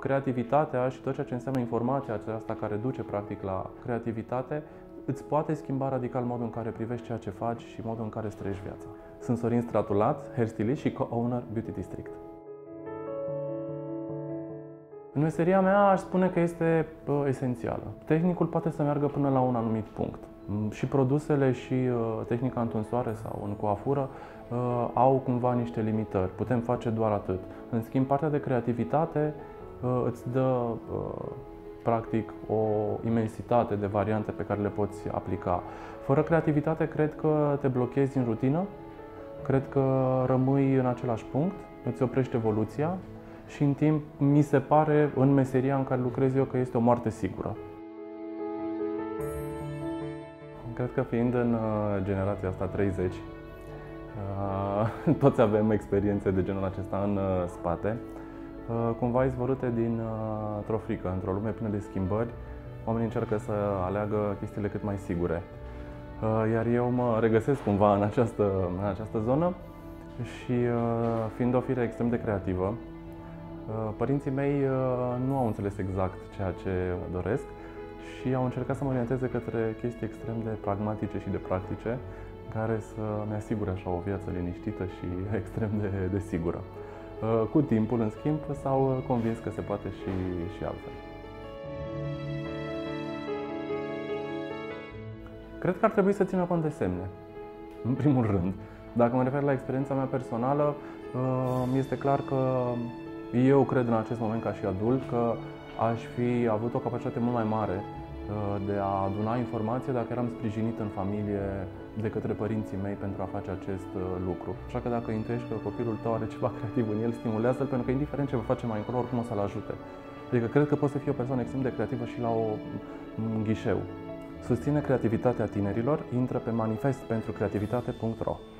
creativitatea și tot ceea ce înseamnă informația aceasta care duce practic la creativitate îți poate schimba radical modul în care privești ceea ce faci și modul în care îți trăiești viața. Sunt Sorin Stratulat, hairstylist și co-owner Beauty District. În meseria mea aș spune că este esențială. Tehnicul poate să meargă până la un anumit punct. Și produsele și tehnica în tunsoare sau în coafură au cumva niște limitări. Putem face doar atât. În schimb, partea de creativitate îți dă practic o imensitate de variante pe care le poți aplica. Fără creativitate, cred că te blochezi în rutină, cred că rămâi în același punct, îți oprești evoluția și în timp mi se pare, în meseria în care lucrez eu, că este o moarte sigură. Cred că fiind în generația asta 30, toți avem experiențe de genul acesta în spate, cumva izvorâte dintr-o frică, într-o lume plină de schimbări, oamenii încearcă să aleagă chestiile cât mai sigure. Iar eu mă regăsesc cumva în această zonă și fiind o fire extrem de creativă, părinții mei nu au înțeles exact ceea ce doresc și au încercat să mă orienteze către chestii extrem de pragmatice și de practice, care să-mi asigure așa o viață liniștită și extrem de sigură. Cu timpul, în schimb, s-au convins că se poate și altfel. Cred că ar trebui să țină cont de semne, în primul rând. Dacă mă refer la experiența mea personală, este clar că eu cred în acest moment ca și adult că aș fi avut o capacitate mult mai mare de a aduna informație dacă eram sprijinit în familie de către părinții mei pentru a face acest lucru. Așa că dacă intuiești că copilul tău are ceva creativ în el, stimulează-l, pentru că indiferent ce vă face mai încolo, oricum o să-l ajute. Adică cred că poți să fii o persoană extrem de creativă și la un ghișeu. Susține creativitatea tinerilor, intră pe manifestpentrocreativitate.ro.